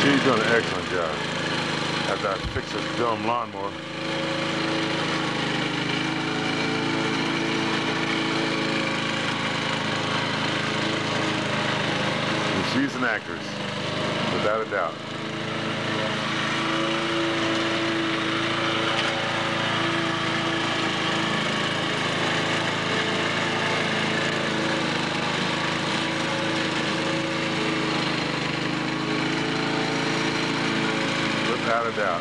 She's done an excellent job. After I fix this dumb lawnmower. And she's an actress, without a doubt. Without a doubt.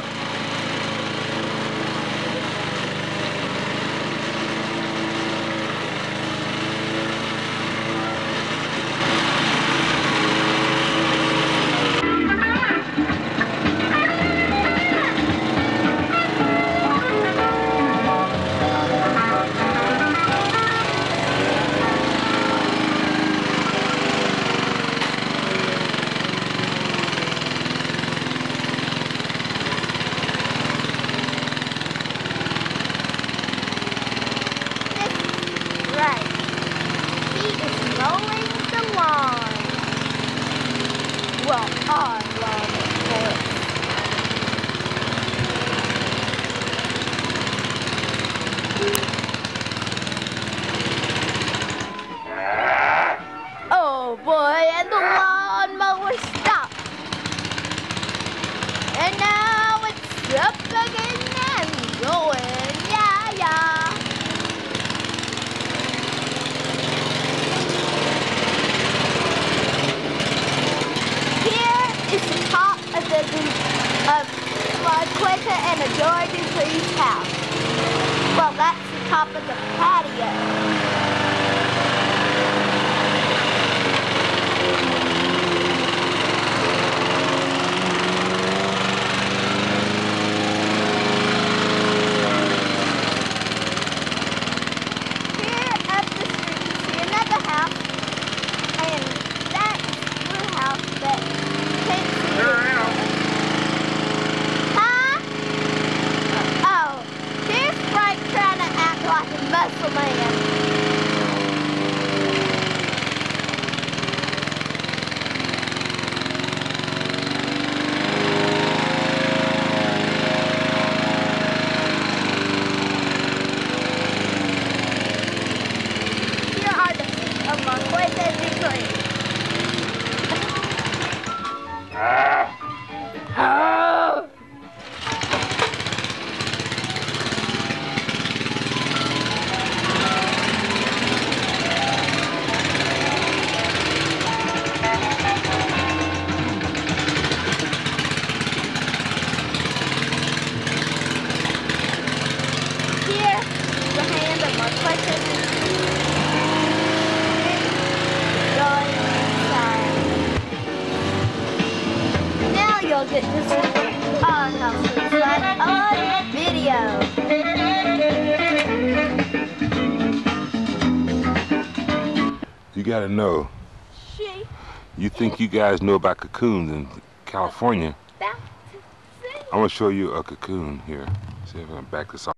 Well, I love it for it. Oh boy, and the lawnmower stopped. And now it's up again and going, yeah, yeah. Of Marquetta and a Georgia Tree's house. Well, that's the top of the patio. Here up the street, you see another house, and that's your house that you can't see. Here I am. Like a muscle man. Here are the feet of Marquetta Detroit. Now you'll get to see our house inside on video. You gotta know. You think you guys know about cocoons in California? I'm gonna show you a cocoon here. See if I can back this off.